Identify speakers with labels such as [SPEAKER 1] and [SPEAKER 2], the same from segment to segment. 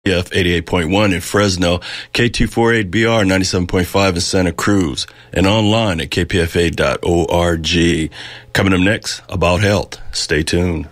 [SPEAKER 1] KPF 88.1 in Fresno, K248BR 97.5 in Santa Cruz, and online at kpfa.org. Coming up next, About Health. Stay tuned.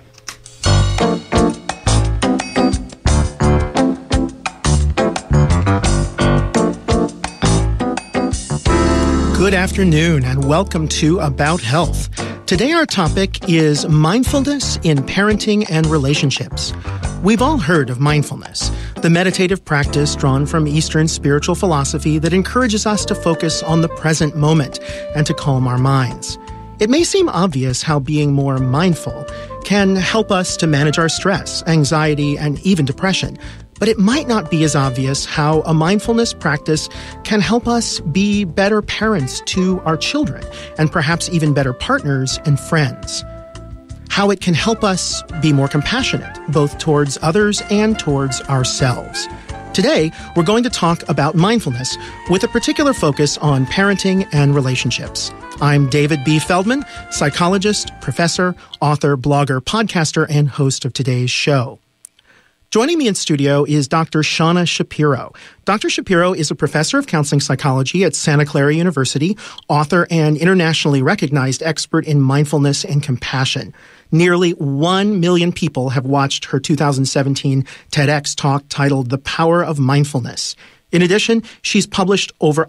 [SPEAKER 2] Good afternoon and welcome to About Health. Today our topic is mindfulness in parenting and relationships. We've all heard of mindfulness, the meditative practice drawn from Eastern spiritual philosophy that encourages us to focus on the present moment and to calm our minds. It may seem obvious how being more mindful can help us to manage our stress, anxiety, and even depression. But it might not be as obvious how a mindfulness practice can help us be better parents to our children, and perhaps even better partners and friends. How it can help us be more compassionate, both towards others and towards ourselves. Today, we're going to talk about mindfulness with a particular focus on parenting and relationships. I'm David B. Feldman, psychologist, professor, author, blogger, podcaster, and host of today's show. Joining me in studio is Dr. Shauna Shapiro. Dr. Shapiro is a professor of counseling psychology at Santa Clara University, author and internationally recognized expert in mindfulness and compassion. Nearly 1 million people have watched her 2017 TEDx talk titled The Power of Mindfulness. In addition, she's published over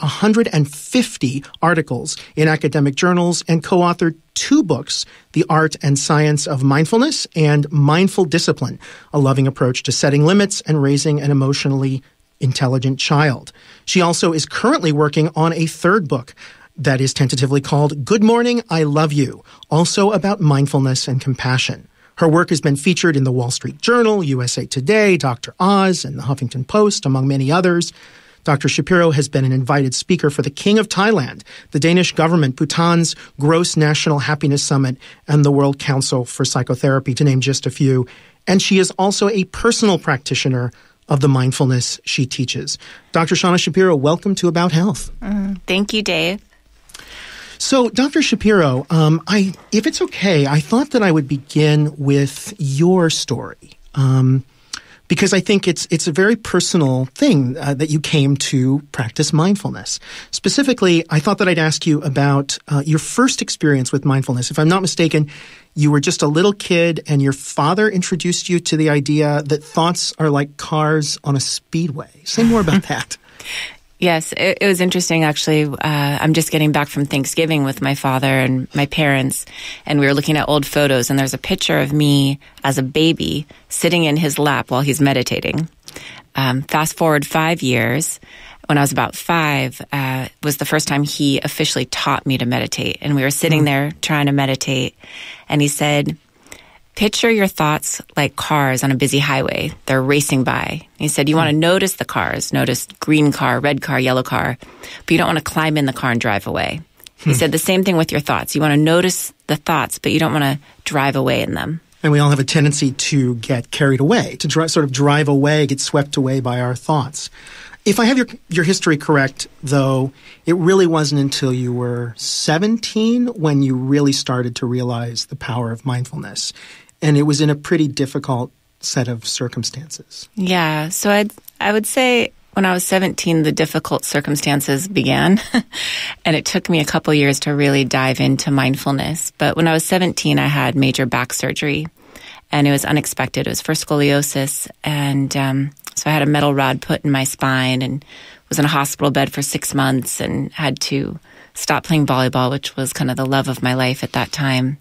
[SPEAKER 2] 150 articles in academic journals and co-authored 2 books, The Art and Science of Mindfulness and Mindful Discipline, a loving approach to setting limits and raising an emotionally intelligent child. She also is currently working on a 3rd book that is tentatively called Good Morning, I Love You, also about mindfulness and compassion. Her work has been featured in the Wall Street Journal, USA Today, Dr. Oz, and the Huffington Post, among many others. Dr. Shapiro has been an invited speaker for the King of Thailand, the Danish government, Bhutan's Gross National Happiness Summit, and the World Council for Psychotherapy, to name just a few. And she is also a personal practitioner of the mindfulness she teaches. Dr. Shauna Shapiro, welcome to About Health.
[SPEAKER 3] Thank you, Dave.
[SPEAKER 2] So, Dr. Shapiro, if it's okay, I thought that I would begin with your story, because I think it's a very personal thing that you came to practice mindfulness. Specifically, I thought that I'd ask you about your first experience with mindfulness. If I'm not mistaken, you were just a little kid and your father introduced you to the idea that thoughts are like cars on a speedway. Say more about that.
[SPEAKER 3] Yes, it was interesting, actually. I'm just getting back from Thanksgiving with my father and my parents, and we were looking at old photos, and there's a picture of me as a baby sitting in his lap while he's meditating. Fast forward 5 years, when I was about 5, was the first time he officially taught me to meditate. And we were sitting there trying to meditate, and he said, picture your thoughts like cars on a busy highway. They're racing by. He said, you want to notice the cars, notice green car, red car, yellow car, but you don't want to climb in the car and drive away. He said the same thing with your thoughts. You want to notice the thoughts, but you don't want to drive away in them.
[SPEAKER 2] And we all have a tendency to get carried away, to sort of drive away, get swept away by our thoughts. If I have your history correct, though, it really wasn't until you were 17 when you really started to realize the power of mindfulness. And it was in a pretty difficult set of circumstances.
[SPEAKER 3] Yeah. So I would say when I was 17, the difficult circumstances began. And it took me a couple years to really dive into mindfulness. But when I was 17, I had major back surgery. And it was unexpected. It was for scoliosis. And so I had a metal rod put in my spine and was in a hospital bed for 6 months and had to stop playing volleyball, which was kind of the love of my life at that time.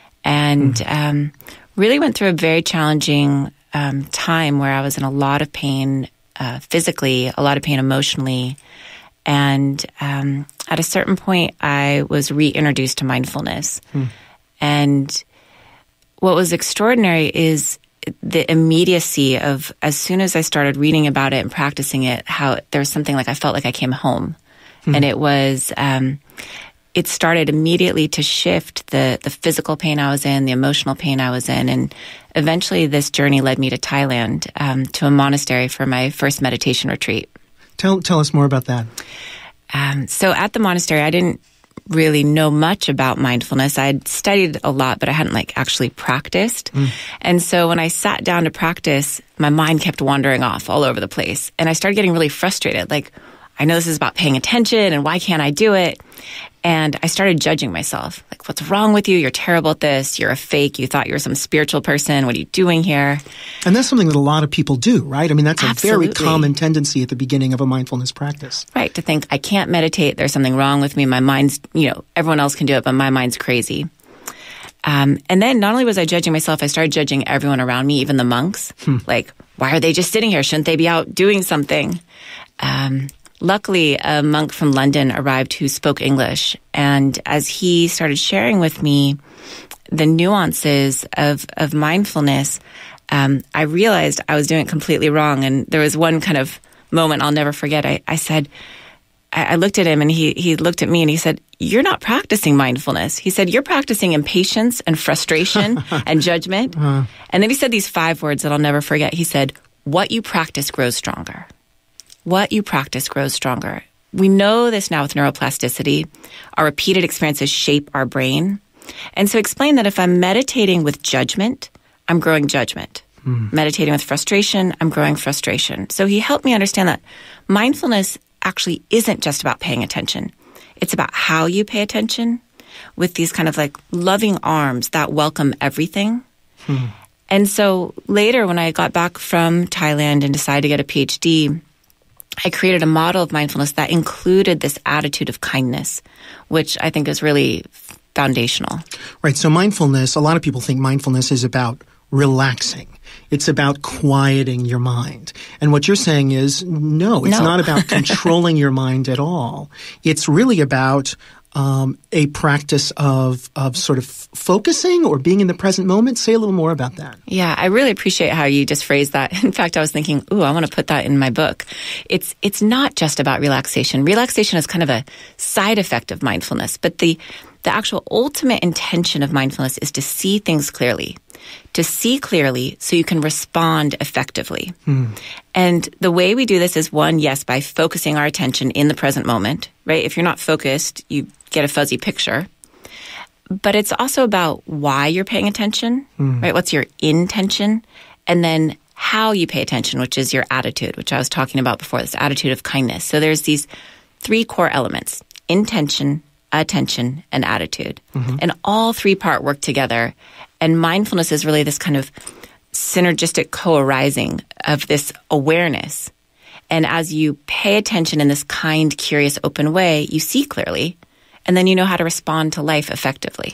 [SPEAKER 3] And really went through a very challenging time where I was in a lot of pain physically, a lot of pain emotionally. And at a certain point, I was reintroduced to mindfulness. And what was extraordinary is the immediacy of, as soon as I started reading about it and practicing it, how there was something like I felt like I came home. And it was... it started immediately to shift the physical pain I was in, the emotional pain I was in. And eventually this journey led me to Thailand, to a monastery for my first meditation retreat.
[SPEAKER 2] Tell us more about that.
[SPEAKER 3] So at the monastery, I didn't really know much about mindfulness. I'd studied a lot, but I hadn't actually practiced. And so when I sat down to practice, my mind kept wandering off all over the place. And I started getting really frustrated. I know this is about paying attention and why can't I do it? And I started judging myself. What's wrong with you? You're terrible at this. You're a fake. You thought you were some spiritual person. What are you doing here?
[SPEAKER 2] And that's something that a lot of people do, right? I mean, that's
[SPEAKER 3] Absolutely.
[SPEAKER 2] a very common tendency at the beginning of a mindfulness practice.
[SPEAKER 3] Right, to think, I can't meditate. There's something wrong with me. My mind's, everyone else can do it, but my mind's crazy. And then not only was I judging myself, I started judging everyone around me, even the monks. Why are they just sitting here? Shouldn't they be out doing something? Luckily, a monk from London arrived who spoke English. And as he started sharing with me the nuances of mindfulness, I realized I was doing it completely wrong. And there was one kind of moment I'll never forget. I said, I looked at him and he looked at me and he said, "You're not practicing mindfulness." He said, "You're practicing impatience and frustration and judgment." And then he said these 5 words that I'll never forget. He said, "What you practice grows stronger." What you practice grows stronger. We know this now with neuroplasticity. Our repeated experiences shape our brain. And so explain that if I'm meditating with judgment, I'm growing judgment. Meditating with frustration, I'm growing frustration. So he helped me understand that mindfulness actually isn't just about paying attention. It's about how you pay attention with these kind of loving arms that welcome everything. And so later when I got back from Thailand and decided to get a PhD, I created a model of mindfulness that included this attitude of kindness, which I think is really foundational.
[SPEAKER 2] Right. So mindfulness, a lot of people think mindfulness is about relaxing. It's about quieting your mind. And what you're saying is, no, it's not about controlling your mind at all. It's really about a practice of sort of focusing or being in the present moment. Say a little more about that.
[SPEAKER 3] Yeah, I really appreciate how you just phrased that. In fact, I was thinking, I want to put that in my book. It's not just about relaxation. Relaxation is kind of a side effect of mindfulness, but the actual ultimate intention of mindfulness is to see things clearly. To see clearly so you can respond effectively. And the way we do this is by focusing our attention in the present moment, right? If you're not focused, you get a fuzzy picture. But it's also about why you're paying attention, right? What's your intention? And then how you pay attention, which is your attitude, which I was talking about before, this attitude of kindness. So there's these 3 core elements: intention, attention, and attitude. And all 3 part work together. And mindfulness is really this kind of synergistic co-arising of this awareness. And as you pay attention in this kind, curious, open way, you see clearly, and then you know how to respond to life effectively.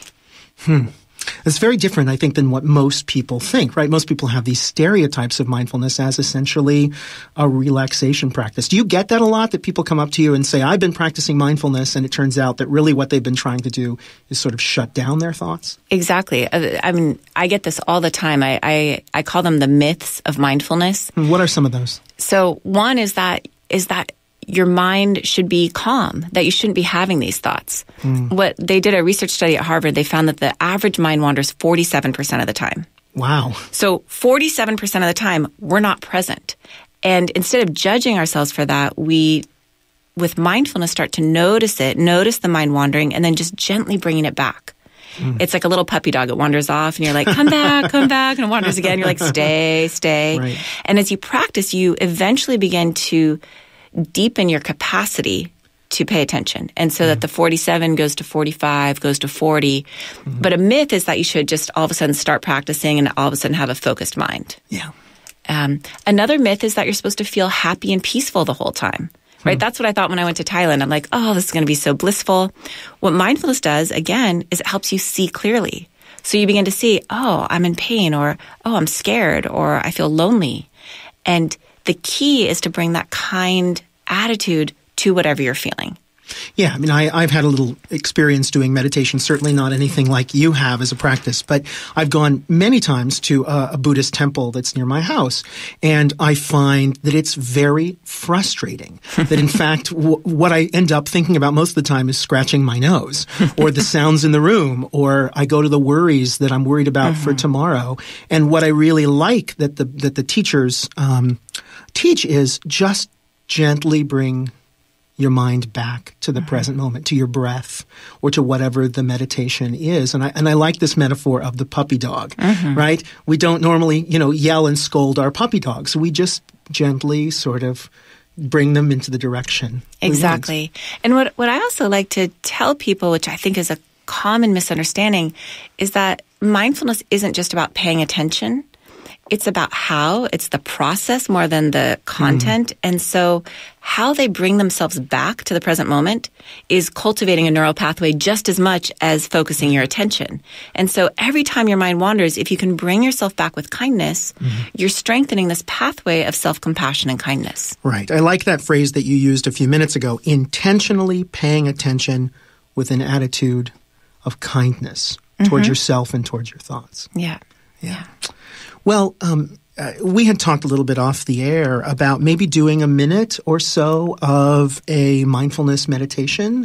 [SPEAKER 2] It's very different, I think, than what most people think, right? Most people have these stereotypes of mindfulness as essentially a relaxation practice. Do you get that a lot, that people come up to you and say, I've been practicing mindfulness, and it turns out that really what they've been trying to do is sort of shut down their thoughts?
[SPEAKER 3] Exactly. I mean, I get this all the time. I call them the myths of mindfulness.
[SPEAKER 2] What are some of those?
[SPEAKER 3] So one is that your mind should be calm, that you shouldn't be having these thoughts. What they did a research study at Harvard, they found that the average mind wanders 47% of the time.
[SPEAKER 2] Wow.
[SPEAKER 3] So 47% of the time, we're not present. And instead of judging ourselves for that, we, with mindfulness, start to notice it, notice the mind wandering, and then just gently bringing it back. It's like a little puppy dog. It wanders off, and you're like, come back, and it wanders again. You're like, stay.
[SPEAKER 2] Right.
[SPEAKER 3] And as you practice, you eventually begin to deepen your capacity to pay attention. And so that the 47 goes to 45, goes to 40. But a myth is that you should just all of a sudden start practicing and all of a sudden have a focused mind.
[SPEAKER 2] Yeah.
[SPEAKER 3] Another myth is that you're supposed to feel happy and peaceful the whole time. Right? That's what I thought when I went to Thailand. I'm like, this is going to be so blissful. What mindfulness does, again, is it helps you see clearly. So you begin to see, I'm in pain, or, I'm scared, or I feel lonely. And the key is to bring that kind attitude to whatever you're feeling.
[SPEAKER 2] Yeah, I mean, I've had a little experience doing meditation, certainly not anything like you have as a practice, but I've gone many times to a Buddhist temple that's near my house, and I find that it's very frustrating. That in fact, what I end up thinking about most of the time is scratching my nose, or the sounds in the room, or I go to the worries that I'm worried about for tomorrow. And what I really like that the teachers teach is just gently bring your mind back to the present moment, to your breath, or to whatever the meditation is. And I like this metaphor of the puppy dog, right? We don't normally, yell and scold our puppy dogs. We just gently sort of bring them into the direction.
[SPEAKER 3] Exactly. And what I also like to tell people, which I think is a common misunderstanding, is that mindfulness isn't just about paying attention. It's about how, it's the process more than the content. And so how they bring themselves back to the present moment is cultivating a neural pathway just as much as focusing your attention. And so every time your mind wanders, if you can bring yourself back with kindness, you're strengthening this pathway of self-compassion and kindness.
[SPEAKER 2] Right. I like that phrase that you used a few minutes ago, intentionally paying attention with an attitude of kindness towards yourself and towards your thoughts.
[SPEAKER 3] Yeah.
[SPEAKER 2] Well, we had talked a little bit off the air about maybe doing a minute or so of a mindfulness meditation.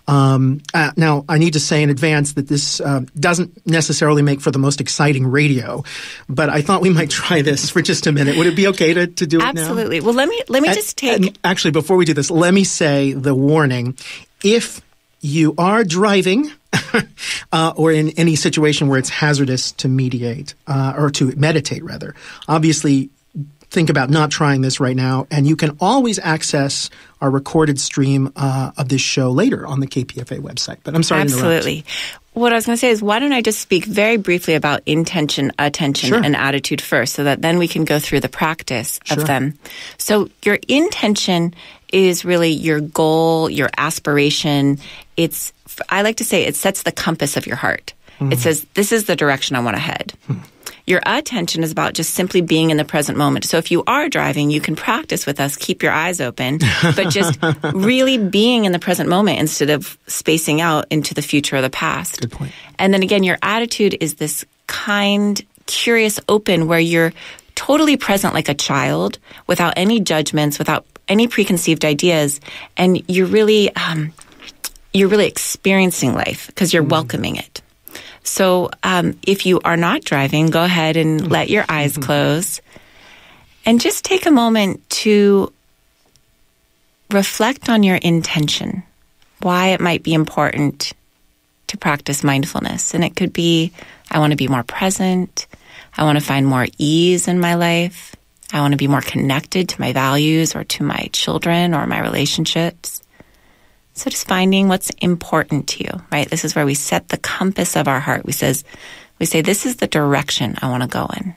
[SPEAKER 2] Now, I need to say in advance that this doesn't necessarily make for the most exciting radio, but I thought we might try this for just a minute. Would it be okay to do it now?
[SPEAKER 3] Absolutely. Well, let me just take...
[SPEAKER 2] Actually, before we do this, let me say the warning. If you are driving or in any situation where it's hazardous to meditate, or to meditate, rather, obviously think about not trying this right now. And you can always access our recorded stream of this show later on the KPFA website. But I'm sorry to interrupt.
[SPEAKER 3] Absolutely. What I was going to say is, why don't I just speak very briefly about intention, attention, and attitude first, so that then we can go through the practice of them. So your intention is really your goal, your aspiration. I like to say it sets the compass of your heart. It says, this is the direction I want to head. Your attention is about just simply being in the present moment. So if you are driving, you can practice with us, keep your eyes open, but just really being in the present moment instead of spacing out into the future or the past.
[SPEAKER 2] Good point.
[SPEAKER 3] And then again, your attitude is this kind, curious, open, where you're totally present like a child without any judgments, without any preconceived ideas. And you're really experiencing life because you're welcoming it. So if you are not driving, go ahead and let your eyes close and just take a moment to reflect on your intention, why it might be important to practice mindfulness. And it could be, I want to be more present. I want to find more ease in my life. I want to be more connected to my values or to my children or my relationships. So just finding what's important to you, right? This is where we set the compass of our heart. We say, this is the direction I want to go in.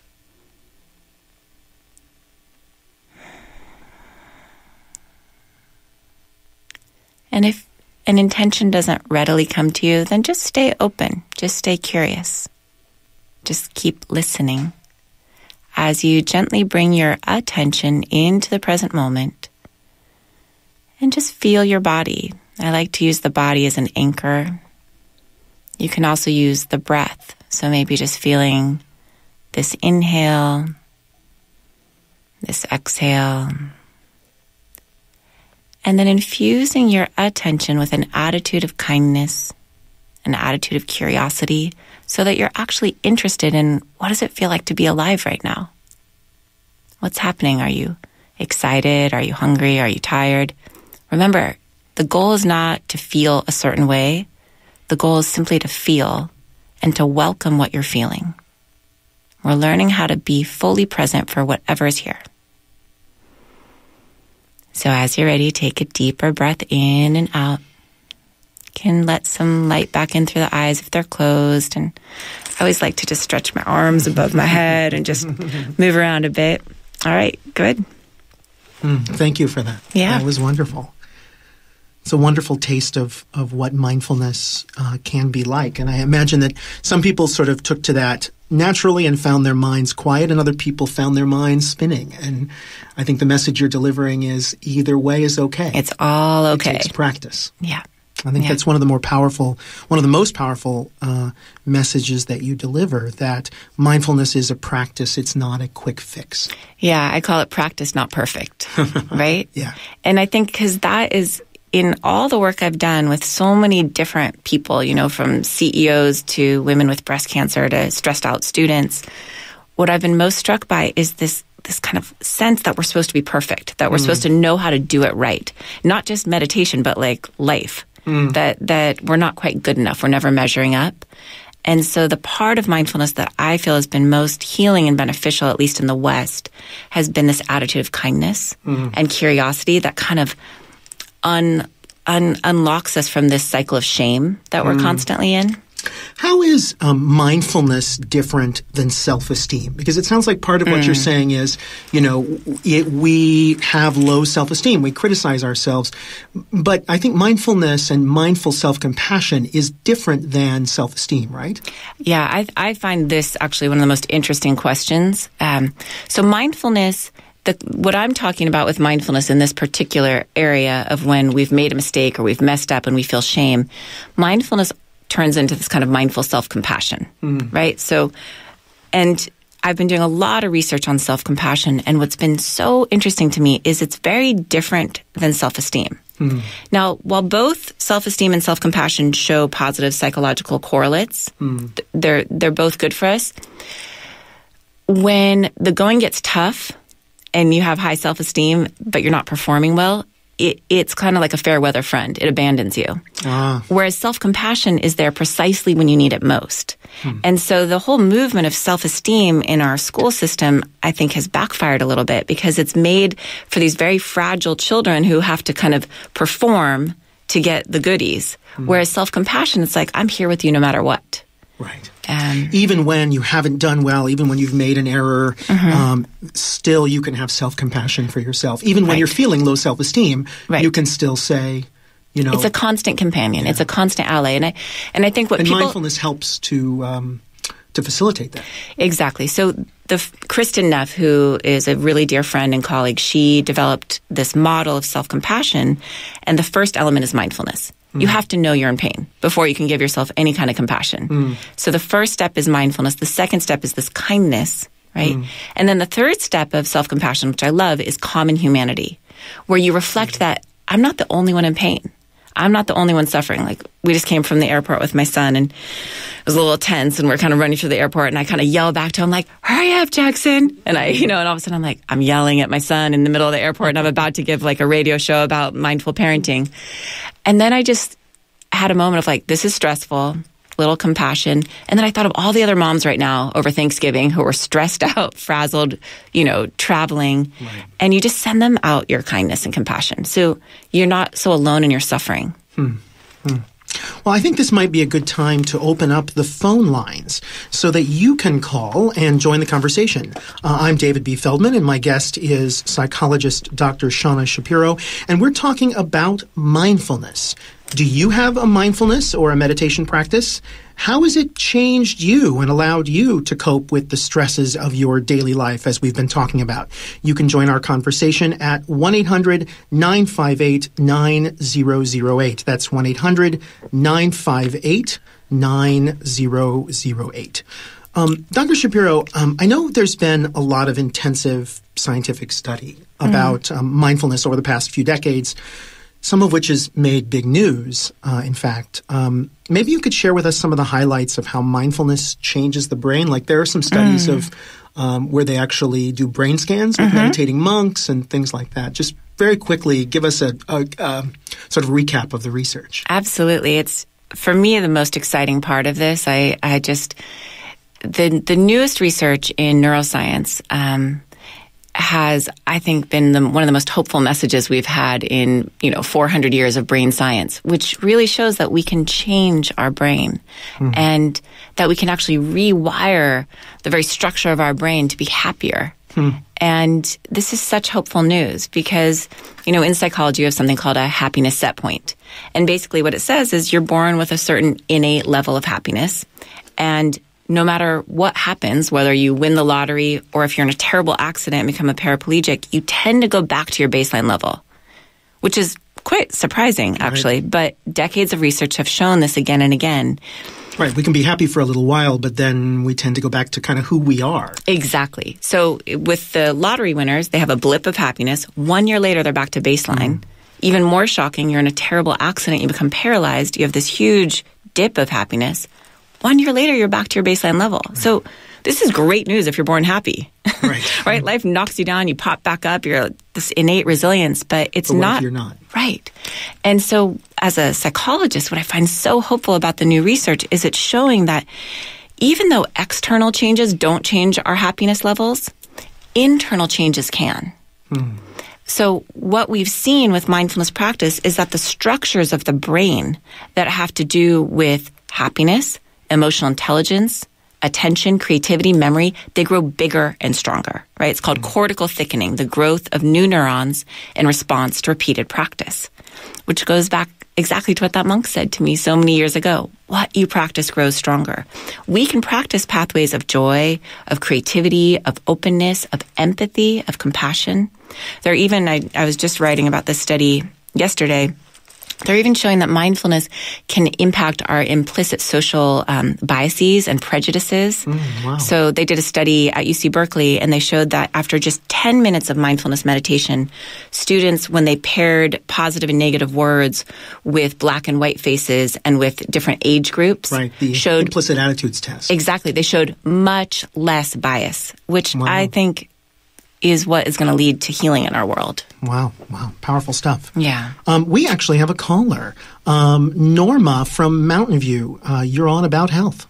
[SPEAKER 3] And if an intention doesn't readily come to you, then just stay open. Just stay curious. Just keep listening as you gently bring your attention into the present moment. And just feel your body. I like to use the body as an anchor. You can also use the breath. So maybe just feeling this inhale, this exhale, and then infusing your attention with an attitude of kindness, an attitude of curiosity, so that you're actually interested in, what does it feel like to be alive right now? What's happening? Are you excited? Are you hungry? Are you tired? Remember, the goal is not to feel a certain way. The goal is simply to feel and to welcome what you're feeling. We're learning how to be fully present for whatever is here. So as you're ready, take a deeper breath in and out. You can let some light back in through the eyes if they're closed. And I always like to just stretch my arms above my head and just move around a bit. All right, good.
[SPEAKER 2] Thank you for that.
[SPEAKER 3] Yeah.
[SPEAKER 2] That was wonderful. It's a wonderful taste of what mindfulness can be like. And I imagine that some people sort of took to that naturally and found their minds quiet, and other people found their minds spinning. And I think the message you're delivering is either way is okay.
[SPEAKER 3] It's all okay.
[SPEAKER 2] It takes practice.
[SPEAKER 3] Yeah.
[SPEAKER 2] I think that's one of the most powerful messages that you deliver, that mindfulness is a practice. It's not a quick fix.
[SPEAKER 3] Yeah, I call it practice, not perfect, right?
[SPEAKER 2] Yeah.
[SPEAKER 3] And I think because that is, in all the work I've done with so many different people, from CEOs to women with breast cancer to stressed out students, what I've been most struck by is this this kind of sense that we're supposed to be perfect, that we're supposed to know how to do it right. Not just meditation, but like life, that we're not quite good enough. We're never measuring up. And so the part of mindfulness that I feel has been most healing and beneficial, at least in the West, has been this attitude of kindness and curiosity that kind of unlocks us from this cycle of shame that we're constantly in.
[SPEAKER 2] How is mindfulness different than self-esteem? Because it sounds like part of what you're saying is, we have low self-esteem. We criticize ourselves. But I think mindfulness and mindful self-compassion is different than self-esteem, right?
[SPEAKER 3] Yeah, I find this actually one of the most interesting questions. So mindfulness, what I'm talking about with mindfulness in this particular area of when we've made a mistake or we've messed up and we feel shame, mindfulness turns into this kind of mindful self-compassion, right? So, and I've been doing a lot of research on self-compassion, and what's been so interesting to me is it's very different than self-esteem. Now, while both self-esteem and self-compassion show positive psychological correlates, they're both good for us. When the going gets tough and you have high self-esteem, but you're not performing well, it's kind of like a fair weather friend. It abandons you. Whereas self-compassion is there precisely when you need it most. And so the whole movement of self-esteem in our school system, I think, has backfired a little bit because it's made for these very fragile children who have to kind of perform to get the goodies. Whereas self-compassion, it's like, I'm here with you no matter what.
[SPEAKER 2] Right. Even when you haven't done well, even when you've made an error, still you can have self-compassion for yourself. Even when you're feeling low self-esteem, you can still say,
[SPEAKER 3] it's a constant companion. It's a constant ally. And I think what
[SPEAKER 2] mindfulness helps to facilitate that.
[SPEAKER 3] Exactly. So Kristen Neff, who is a really dear friend and colleague, she developed this model of self-compassion, and the first element is mindfulness. You have to know you're in pain before you can give yourself any kind of compassion. So the first step is mindfulness. The second step is this kindness, right? And then the third step of self-compassion, which I love, is common humanity, where you reflect that I'm not the only one in pain. I'm not the only one suffering. Like, we just came from the airport with my son, and it was a little tense, and we're kind of running through the airport, and I kind of yell back to him, like, hurry up, Jackson. And and all of a sudden I'm yelling at my son in the middle of the airport, and I'm about to give like a radio show about mindful parenting. And then I just had a moment of like, this is stressful, little compassion. And then I thought of all the other moms right now over Thanksgiving who were stressed out, frazzled, traveling. Right. And you just send them out your kindness and compassion. So you're not so alone in your suffering.
[SPEAKER 2] Well, I think this might be a good time to open up the phone lines so that you can call and join the conversation. I'm David B. Feldman, and my guest is psychologist Dr. Shauna Shapiro, and we're talking about mindfulness. Do you have a mindfulness or a meditation practice? How has it changed you and allowed you to cope with the stresses of your daily life, as we've been talking about? You can join our conversation at 1-800-958-9008. That's 1-800-958-9008. Dr. Shapiro, I know there's been a lot of intensive scientific study about mindfulness over the past few decades, some of which has made big news, in fact. Maybe you could share with us some of the highlights of how mindfulness changes the brain. Like, there are some studies of where they actually do brain scans with meditating monks and things like that. Just very quickly, give us a sort of recap of the research.
[SPEAKER 3] Absolutely. It's, for me, the most exciting part of this. The newest research in neuroscience has, I think, been one of the most hopeful messages we've had in 400 years of brain science, which really shows that we can change our brain and that we can actually rewire the very structure of our brain to be happier. And this is such hopeful news because, in psychology, you have something called a happiness set point. And basically what it says is you're born with a certain innate level of happiness, and no matter what happens, whether you win the lottery or if you're in a terrible accident and become a paraplegic, you tend to go back to your baseline level, which is quite surprising, actually. Right. But decades of research have shown this again and again.
[SPEAKER 2] Right. We can be happy for a little while, but then we tend to go back to kind of who we are.
[SPEAKER 3] Exactly. So with the lottery winners, they have a blip of happiness. 1 year later, they're back to baseline. Even more shocking, you're in a terrible accident, you become paralyzed, you have this huge dip of happiness. 1 year later, you're back to your baseline level. Right. So this is great news if you're born happy.
[SPEAKER 2] Right.
[SPEAKER 3] Right? Life knocks you down, you pop back up, you're this innate resilience, but it's
[SPEAKER 2] But what
[SPEAKER 3] not.
[SPEAKER 2] if you're not?
[SPEAKER 3] Right. And so as a psychologist, what I find so hopeful about the new research is it's showing that even though external changes don't change our happiness levels, internal changes can. So what we've seen with mindfulness practice is that the structures of the brain that have to do with happiness, emotional intelligence, attention, creativity, memory, they grow bigger and stronger, right? It's called cortical thickening, the growth of new neurons in response to repeated practice, which goes back exactly to what that monk said to me so many years ago. What you practice grows stronger. We can practice pathways of joy, of creativity, of openness, of empathy, of compassion. They're even, I was just writing about this study yesterday. They're even showing that mindfulness can impact our implicit social biases and prejudices.
[SPEAKER 2] Wow.
[SPEAKER 3] So they did a study at UC Berkeley, and they showed that after just 10 minutes of mindfulness meditation, students, when they paired positive and negative words with black and white faces and with different age groups,
[SPEAKER 2] Right, the
[SPEAKER 3] showed
[SPEAKER 2] implicit attitudes test.
[SPEAKER 3] exactly, they showed much less bias, which
[SPEAKER 2] Wow.
[SPEAKER 3] I think is what is going to lead to healing in our world.
[SPEAKER 2] Wow. Powerful stuff.
[SPEAKER 3] Yeah.
[SPEAKER 2] We actually have a caller. Norma from Mountain View. You're on About Health.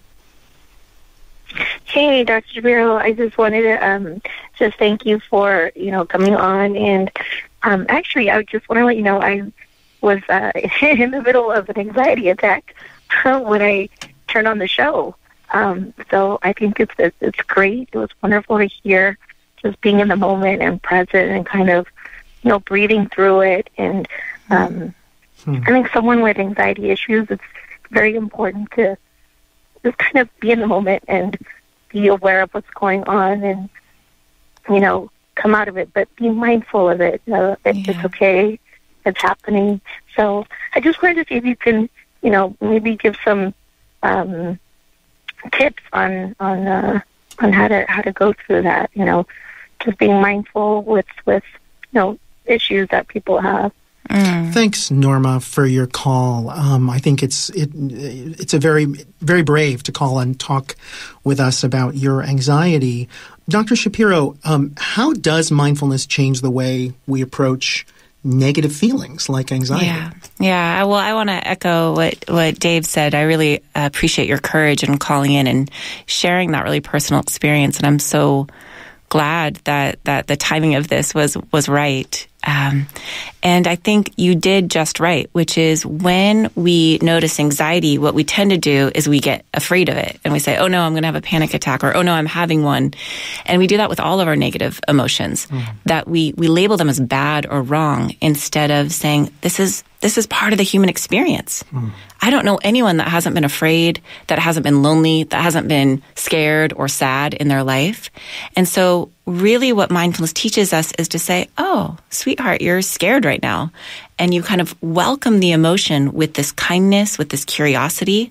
[SPEAKER 4] Hey, Dr. Shapiro. I just wanted to just thank you for, coming on. And actually, I just want to let you know I was in the middle of an anxiety attack when I turned on the show. So I think it's great. It was wonderful to hear just being in the moment and present and kind of, breathing through it. And I think someone with anxiety issues, it's very important to just kind of be in the moment and be aware of what's going on and, come out of it, but be mindful of it. It's okay. It's happening. So I just wanted to see if you can, maybe give some tips on how to go through that, just being mindful with issues that people have.
[SPEAKER 2] Thanks, Norma, for your call. I think it's a very, very brave to call and talk with us about your anxiety. Dr. Shapiro, how does mindfulness change the way we approach negative feelings like anxiety?
[SPEAKER 3] Yeah. Well, I want to echo what Dave said. I really appreciate your courage in calling in and sharing that really personal experience. And I'm so glad that the timing of this was right. And I think you did just right, which is when we notice anxiety, what we tend to do is we get afraid of it and we say, oh no, I'm going to have a panic attack, or oh no, I'm having one. And we do that with all of our negative emotions, that we label them as bad or wrong instead of saying, this is part of the human experience. I don't know anyone that hasn't been afraid, that hasn't been lonely, that hasn't been scared or sad in their life. And so really what mindfulness teaches us is to say, oh, sweetheart, you're scared right now. And you kind of welcome the emotion with this kindness, with this curiosity.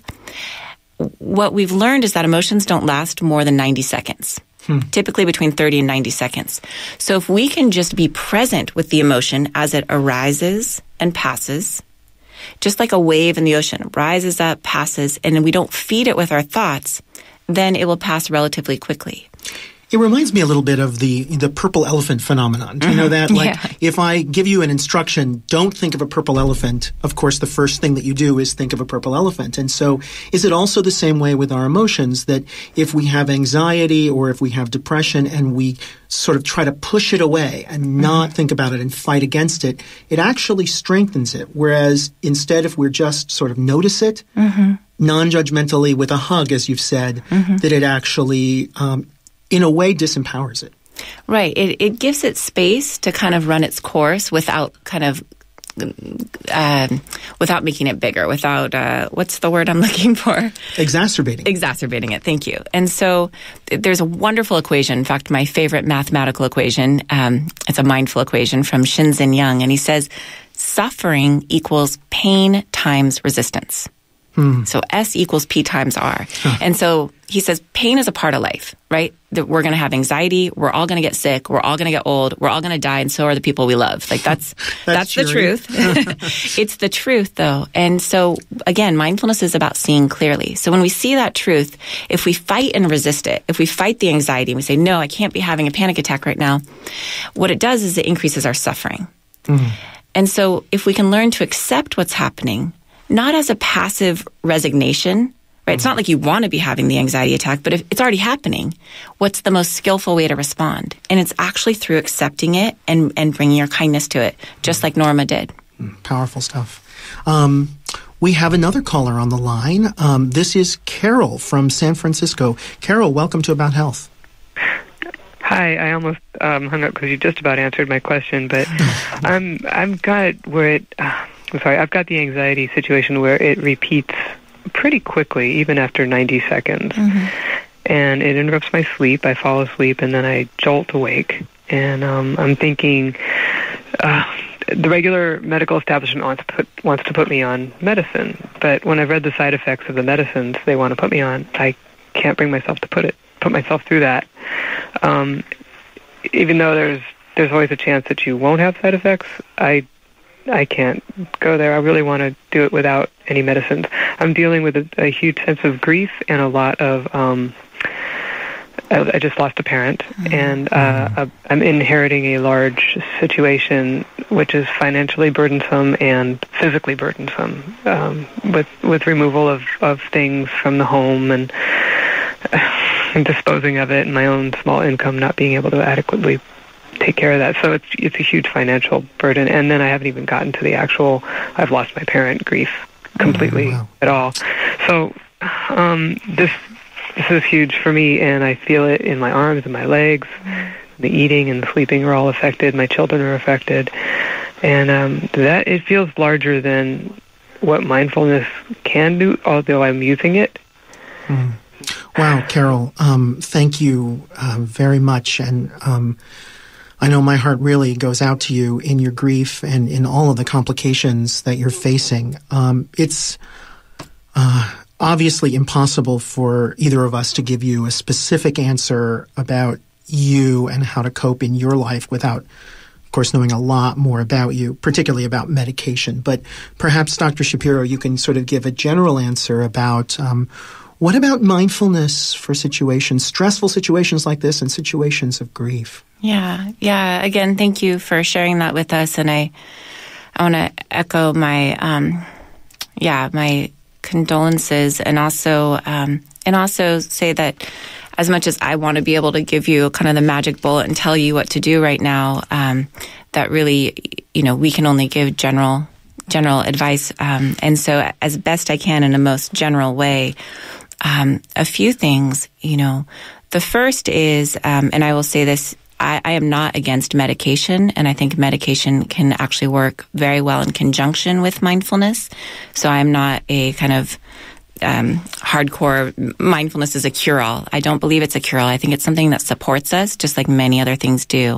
[SPEAKER 3] What we've learned is that emotions don't last more than 90 seconds. Typically between 30 and 90 seconds. So if we can just be present with the emotion as it arises and passes, just like a wave in the ocean, rises up, passes, and then we don't feed it with our thoughts, then it will pass relatively quickly.
[SPEAKER 2] It reminds me a little bit of the purple elephant phenomenon. Do you know that? If I give you an instruction, don't think of a purple elephant, of course, the first thing that you do is think of a purple elephant. And so is it also the same way with our emotions, that if we have anxiety or if we have depression and we sort of try to push it away and not think about it and fight against it, it actually strengthens it. Whereas instead, if we're just sort of notice it, non-judgmentally with a hug, as you've said, that it actually in a way disempowers it.
[SPEAKER 3] Right. It gives it space to kind of run its course without kind of without making it bigger, without what's the word I'm looking for?
[SPEAKER 2] Exacerbating
[SPEAKER 3] it. Thank you. And so there's a wonderful equation. In fact, my favorite mathematical equation, it's a mindful equation from Shinzen Young, and he says suffering equals pain times resistance. So S equals P times R. And so he says pain is a part of life, right? That we're going to have anxiety. We're all going to get sick. We're all going to get old. We're all going to die. And so are the people we love. Like that's the truth. It's the truth though. And so again, mindfulness is about seeing clearly. So when we see that truth, if we fight and resist it, if we fight the anxiety and we say, no, I can't be having a panic attack right now, what it does is it increases our suffering. And so if we can learn to accept what's happening, not as a passive resignation, right? It's not like you want to be having the anxiety attack, but if it's already happening, what's the most skillful way to respond? And it's actually through accepting it and bringing your kindness to it, just like Norma did.
[SPEAKER 2] Powerful stuff. We have another caller on the line. This is Carol from San Francisco. Carol, welcome to About Health.
[SPEAKER 5] Hi, I almost hung up because you just about answered my question, but I've got the anxiety situation where it repeats pretty quickly, even after 90 seconds. And it interrupts my sleep. I fall asleep, and then I jolt awake. And I'm thinking the regular medical establishment wants to put me on medicine, but when I've read the side effects of the medicines they want to put me on, I can't bring myself to put myself through that. Even though there's always a chance that you won't have side effects, I can't go there. I really want to do it without any medicines. I'm dealing with a huge sense of grief and a lot of I just lost a parent, and I'm inheriting a large situation which is financially burdensome and physically burdensome, with removal of things from the home and disposing of it, and my own small income not being able to adequately take care of that. So it's a huge financial burden, and then I haven't even gotten to the actual I've lost my parent grief completely at all. So this is huge for me, and I feel it in my arms and my legs. The eating and the sleeping are all affected. My children are affected, and that it feels larger than what mindfulness can do, although I'm using it.
[SPEAKER 2] Wow, Carol, thank you very much, and I know my heart really goes out to you in your grief and in all of the complications that you're facing. It's obviously impossible for either of us to give you a specific answer about you and how to cope in your life without, of course, knowing a lot more about you, particularly about medication. But perhaps, Dr. Shapiro, you can sort of give a general answer about what about mindfulness for situations, stressful situations like this and situations of grief?
[SPEAKER 3] Yeah. Again, thank you for sharing that with us. And I want to echo my, my condolences, and also say that as much as I want to be able to give you kind of the magic bullet and tell you what to do right now, that really, we can only give general advice. And so as best I can in a most general way, a few things, the first is, and I will say this, I am not against medication, and I think medication can actually work very well in conjunction with mindfulness. So I'm not a kind of hardcore mindfulness is a cure-all. I don't believe it's a cure-all. I think it's something that supports us, just like many other things do.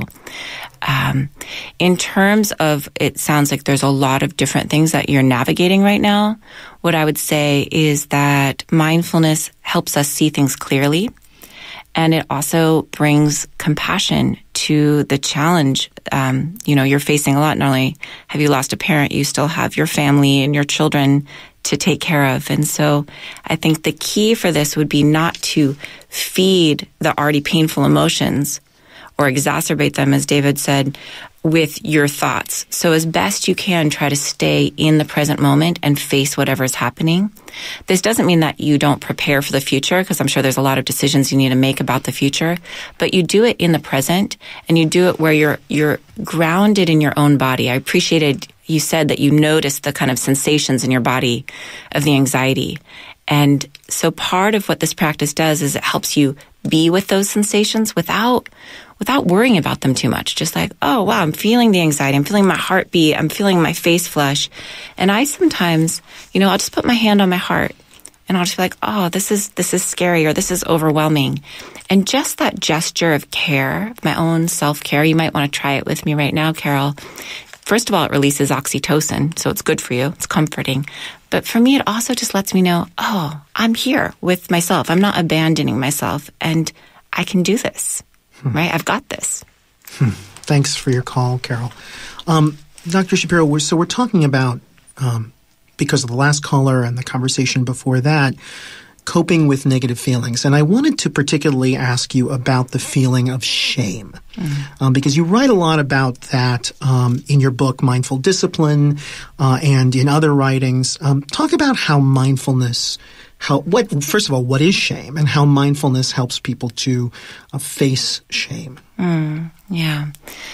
[SPEAKER 3] In terms of, it sounds like there's a lot of different things that you're navigating right now. What I would say is that mindfulness helps us see things clearly. And it also brings compassion to the challenge. You're facing a lot. Not only have you lost a parent, you still have your family and your children to take care of. And so I think the key for this would be not to feed the already painful emotions or exacerbate them, as David said, with your thoughts. So as best you can, try to stay in the present moment and face whatever's happening. This doesn't mean that you don't prepare for the future, because I'm sure there's a lot of decisions you need to make about the future, but you do it in the present, and you do it where you're grounded in your own body. I appreciated you said that you noticed the kind of sensations in your body of the anxiety. And so part of what this practice does is it helps you be with those sensations without worrying about them too much. Just like, oh, wow, I'm feeling the anxiety. I'm feeling my heartbeat. I'm feeling my face flush. And I sometimes, I'll just put my hand on my heart and I'll just be like, oh, this is scary, or this is overwhelming. And just that gesture of care, my own self-care, you might want to try it with me right now, Carol. first of all, it releases oxytocin, so it's good for you. It's comforting. But for me, it also just lets me know, oh, I'm here with myself. I'm not abandoning myself, and I can do this, right? I've got this.
[SPEAKER 2] Thanks for your call, Carol. Dr. Shapiro, we're talking about, because of the last caller and the conversation before that, coping with negative feelings. And I wanted to particularly ask you about the feeling of shame, because you write a lot about that in your book, Mindful Discipline, and in other writings. Talk about how mindfulness, first of all, what is shame, and how mindfulness helps people to face shame.
[SPEAKER 3] Yeah.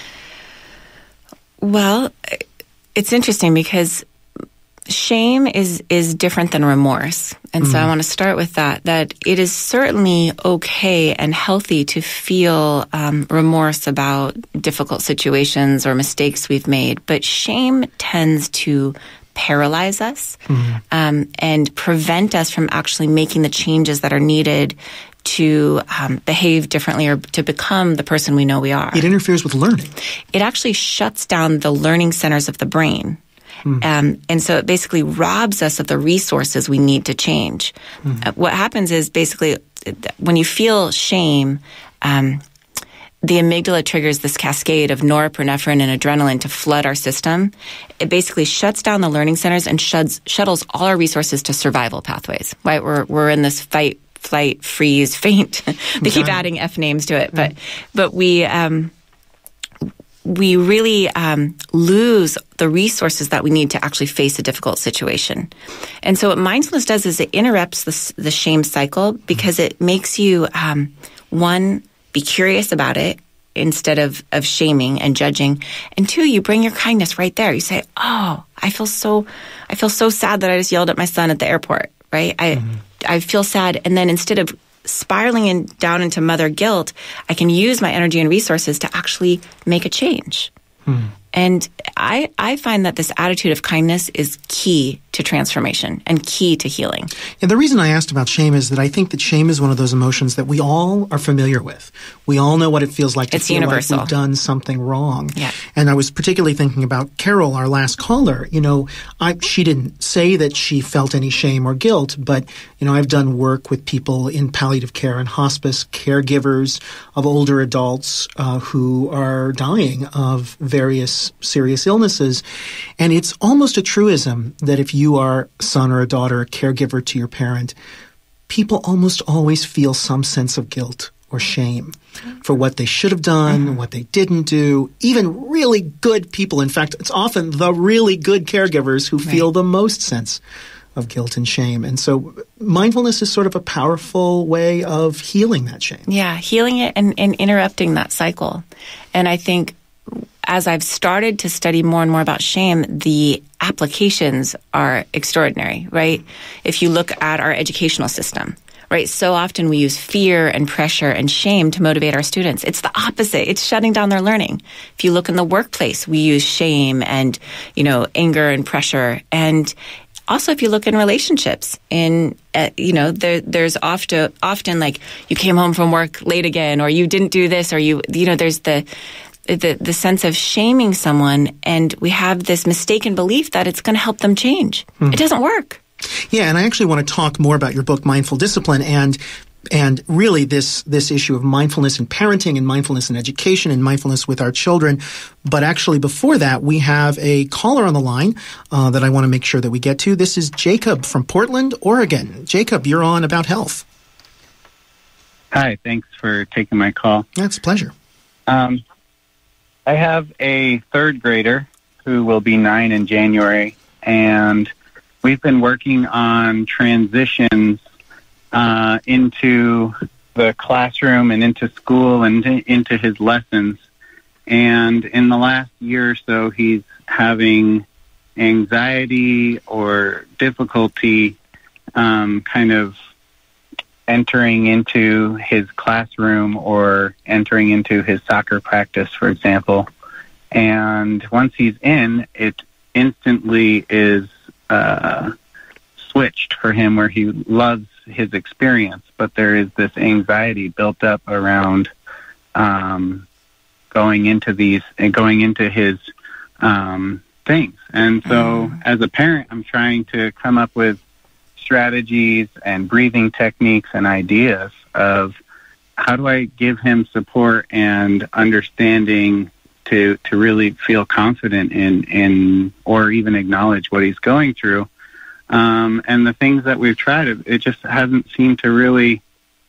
[SPEAKER 3] Well, it's interesting because shame is different than remorse. And so I want to start with that it is certainly okay and healthy to feel remorse about difficult situations or mistakes we've made. But shame tends to paralyze us and prevent us from actually making the changes that are needed to behave differently or to become the person we know we are.
[SPEAKER 2] It interferes with learning.
[SPEAKER 3] It actually shuts down the learning centers of the brain. And so it basically robs us of the resources we need to change. What happens is basically when you feel shame, the amygdala triggers this cascade of norepinephrine and adrenaline to flood our system. It basically shuts down the learning centers and shuttles all our resources to survival pathways. Right? We're in this fight, flight, freeze, faint. They keep adding F names to it, but we really lose the resources that we need to actually face a difficult situation. And so what mindfulness does is it interrupts the shame cycle because it makes you, one, be curious about it instead of shaming and judging. And two, you bring your kindness right there. You say, oh, I feel so sad that I just yelled at my son at the airport, right? I feel sad. And then instead of spiraling down into mother guilt, I can use my energy and resources to actually make a change. And I find that this attitude of kindness is key to transformation and key to healing.
[SPEAKER 2] And the reason I asked about shame is that I think that shame is one of those emotions that we all are familiar with. We all know what it feels like to feel
[SPEAKER 3] universal.
[SPEAKER 2] Like we've done something wrong.
[SPEAKER 3] Yeah.
[SPEAKER 2] And I was particularly thinking about Carol, our last caller. She didn't say that she felt any shame or guilt, but, I've done work with people in palliative care and hospice, caregivers of older adults who are dying of various serious illnesses. And it's almost a truism that if you are a son or a daughter, a caregiver to your parent, people almost always feel some sense of guilt or shame for what they should have done, what they didn't do. Even really good people, in fact, it's often the really good caregivers who feel the most sense of guilt and shame. And so mindfulness is sort of a powerful way of healing that shame.
[SPEAKER 3] Yeah, healing it and interrupting that cycle. And I think as I've started to study more and more about shame, the applications are extraordinary, right? If you look at our educational system, right? So often we use fear and pressure and shame to motivate our students. It's the opposite. It's shutting down their learning. If you look in the workplace, we use shame and, anger and pressure. And also, if you look in relationships, there's often like you came home from work late again, or you didn't do this, or there's the sense of shaming someone, and we have this mistaken belief that it's going to help them change. It doesn't work.
[SPEAKER 2] Yeah, and I actually want to talk more about your book, Mindful Discipline, and really this issue of mindfulness in parenting and mindfulness in education and mindfulness with our children. But actually before that, we have a caller on the line that I want to make sure that we get to. This is Jacob from Portland, Oregon. Jacob, you're on About Health.
[SPEAKER 6] Hi, thanks for taking my call.
[SPEAKER 2] That's a pleasure.
[SPEAKER 6] I have a third grader who will be 9 in January, and we've been working on transitions into the classroom and into school and into his lessons. And in the last year or so, he's having anxiety or difficulty kind of entering into his classroom or entering into his soccer practice, for example. And once he's in, it instantly is switched for him, where he loves his experience, but there is this anxiety built up around going into his things. And so as a parent, I'm trying to come up with strategies and breathing techniques and ideas of how do I give him support and understanding to really feel confident in or even acknowledge what he's going through. And the things that we've tried, it just hasn't seemed to really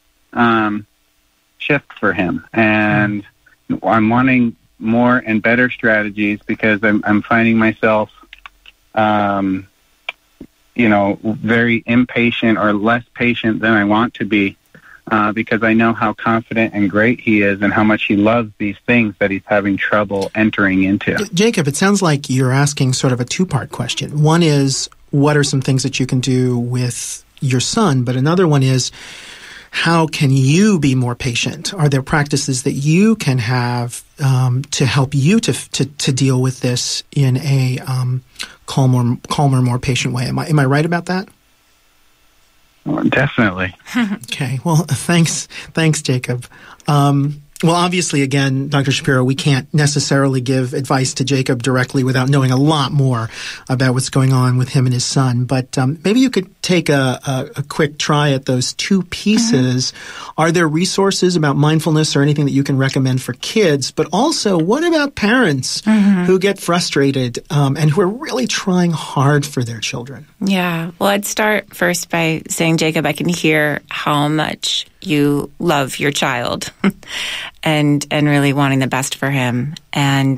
[SPEAKER 6] shift for him. And I'm wanting more and better strategies because I'm finding myself, very impatient or less patient than I want to be, because I know how confident and great he is and how much he loves these things that he's having trouble entering into.
[SPEAKER 2] Jacob, it sounds like you're asking sort of a two-part question. One is, what are some things that you can do with your son? But another one is, how can you be more patient? Are there practices that you can have to help you to deal with this in a calmer, more patient way? Am I right about that?
[SPEAKER 6] Well, definitely.
[SPEAKER 2] Okay. Well, thanks, Jacob. Well, obviously, again, Dr. Shapiro, we can't necessarily give advice to Jacob directly without knowing a lot more about what's going on with him and his son. But maybe you could take a quick try at those two pieces. Are there resources about mindfulness or anything that you can recommend for kids? But also, what about parents who get frustrated and who are really trying hard for their children?
[SPEAKER 3] Yeah. Well, I'd start first by saying, Jacob, I can hear how much you love your child and really wanting the best for him. And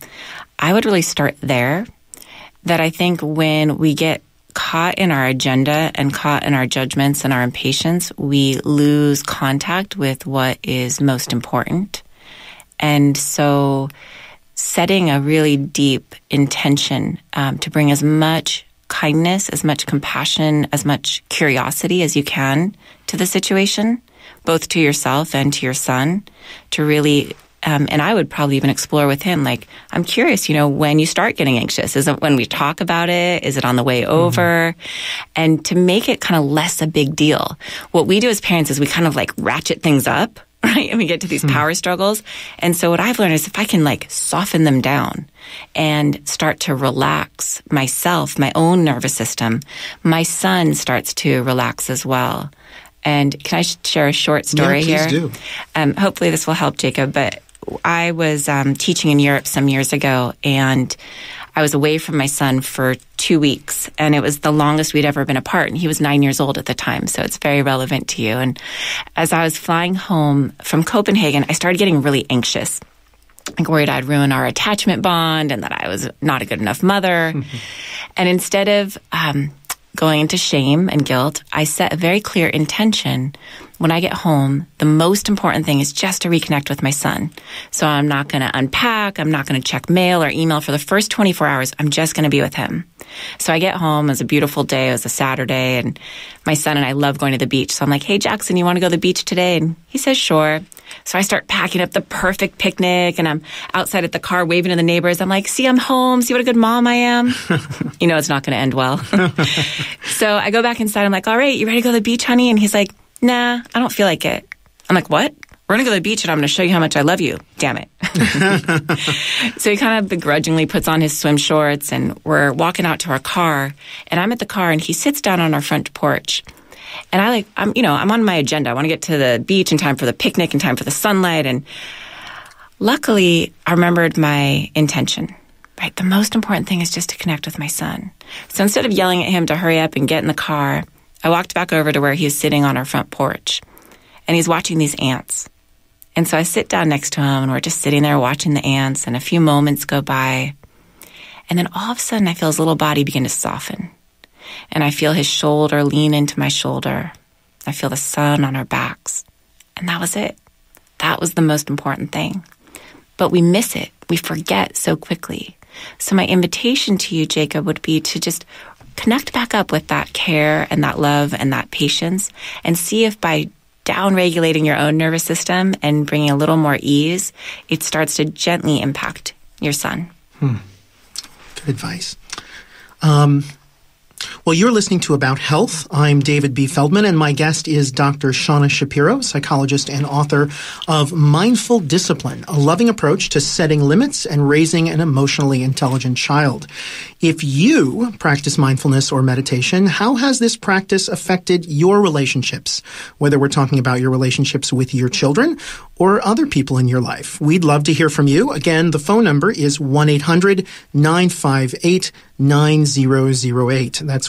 [SPEAKER 3] I would really start there, that I think when we get caught in our agenda and caught in our judgments and our impatience, we lose contact with what is most important. And so setting a really deep intention to bring as much kindness, as much compassion, as much curiosity as you can to the situation, both to yourself and to your son, to really, and I would probably even explore with him, like, I'm curious, when you start getting anxious, is it when we talk about it? Is it on the way over? And to make it kind of less a big deal. What we do as parents is we kind of like ratchet things up, right? And we get to these power struggles. And so what I've learned is if I can like soften them down and start to relax myself, my own nervous system, my son starts to relax as well. And can I share a short story here?
[SPEAKER 2] Yeah, please do.
[SPEAKER 3] Hopefully this will help, Jacob. But I was teaching in Europe some years ago, and I was away from my son for 2 weeks, and it was the longest we'd ever been apart. And he was 9 years old at the time, so it's very relevant to you. And as I was flying home from Copenhagen, I started getting really anxious. Like worried I'd ruin our attachment bond and that I was not a good enough mother. And instead of going into shame and guilt, I set a very clear intention. When I get home, the most important thing is just to reconnect with my son. So I'm not going to unpack. I'm not going to check mail or email for the first 24 hours. I'm just going to be with him. So I get home. It was a beautiful day. It was a Saturday. And my son and I love going to the beach. So I'm like, hey, Jackson, you want to go to the beach today? And he says, sure. So I start packing up the perfect picnic, and I'm outside at the car waving to the neighbors. I'm like, see, I'm home. See what a good mom I am. It's not going to end well. So I go back inside. I'm like, all right, you ready to go to the beach, honey? And he's like, nah, I don't feel like it. I'm like, what? We're going to go to the beach, and I'm going to show you how much I love you. Damn it. So he kind of begrudgingly puts on his swim shorts, and we're walking out to our car. And I'm at the car, and he sits down on our front porch. And I'm on my agenda. I want to get to the beach in time for the picnic, in time for the sunlight. And luckily, I remembered my intention, right? The most important thing is just to connect with my son. So instead of yelling at him to hurry up and get in the car, I walked back over to where he was sitting on our front porch. And he's watching these ants. And so I sit down next to him, and we're just sitting there watching the ants. And a few moments go by. And then all of a sudden, I feel his little body begin to soften. And I feel his shoulder lean into my shoulder. I feel the sun on our backs. And that was it. That was the most important thing. But we miss it. We forget so quickly. So my invitation to you, Jacob, would be to just connect back up with that care and that love and that patience, and see if by down-regulating your own nervous system and bringing a little more ease, it starts to gently impact your son.
[SPEAKER 2] Good advice. Well, you're listening to About Health. I'm David B. Feldman, and my guest is Dr. Shauna Shapiro, psychologist and author of Mindful Discipline, a loving approach to setting limits and raising an emotionally intelligent child. If you practice mindfulness or meditation, how has this practice affected your relationships? Whether we're talking about your relationships with your children or other people in your life. We'd love to hear from you. Again, the phone number is 1-800-958-9008. That's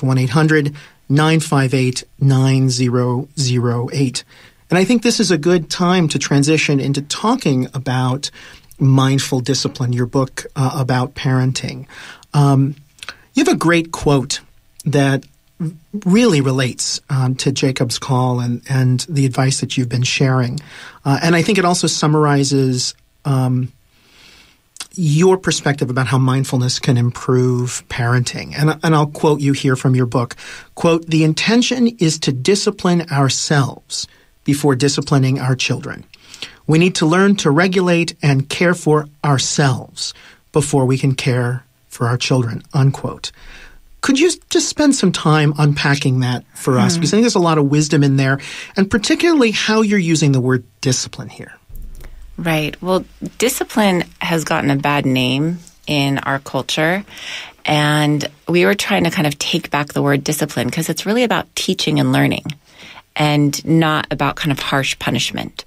[SPEAKER 2] 1-800-958-9008. And I think this is a good time to transition into talking about mindful discipline, your book about parenting. You have a great quote that really relates to Jacob's call and the advice that you've been sharing. And I think it also summarizes your perspective about how mindfulness can improve parenting. And I'll quote you here from your book. Quote, "The intention is to discipline ourselves before disciplining our children. We need to learn to regulate and care for ourselves before we can care for our children," unquote. Could you just spend some time unpacking that for us? Because I think there's a lot of wisdom in there, and particularly how you're using the word discipline here.
[SPEAKER 3] Right. Well, discipline has gotten a bad name in our culture, and we were trying to kind of take back the word discipline because it's really about teaching and learning and not about kind of harsh punishment.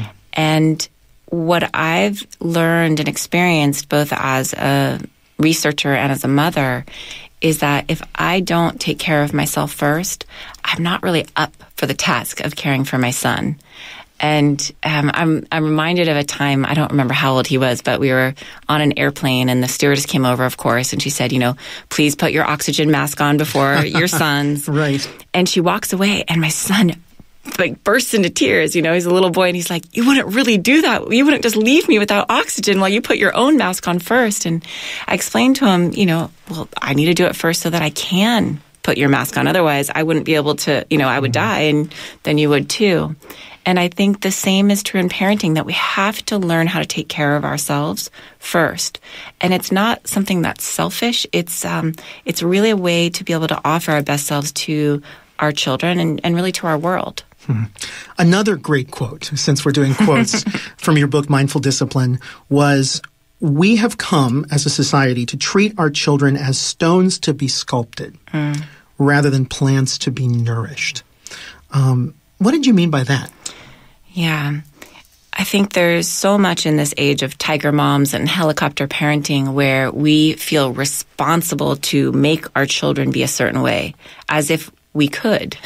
[SPEAKER 3] And what I've learned and experienced both as a researcher and as a mother is that if I don't take care of myself first, I'm not really up for the task of caring for my son. And I'm reminded of a time, I don't remember how old he was, but we were on an airplane and the stewardess came over, of course, and she said, please put your oxygen mask on before your son's.
[SPEAKER 2] Right.
[SPEAKER 3] And she walks away and my son bursts into tears. He's a little boy and he's like, "You wouldn't really do that. You wouldn't just leave me without oxygen while you put your own mask on first." And I explained to him, well, I need to do it first so that I can put your mask on. Otherwise, I wouldn't be able to, I would die and then you would too. And I think the same is true in parenting, that we have to learn how to take care of ourselves first. And it's not something that's selfish. It's really a way to be able to offer our best selves to our children and really to our world.
[SPEAKER 2] Another great quote, since we're doing quotes from your book, Mindful Discipline, was, "We have come as a society to treat our children as stones to be sculpted rather than plants to be nourished." What did you mean by that?
[SPEAKER 3] Yeah. I think there's so much in this age of tiger moms and helicopter parenting where we feel responsible to make our children be a certain way, as if we could.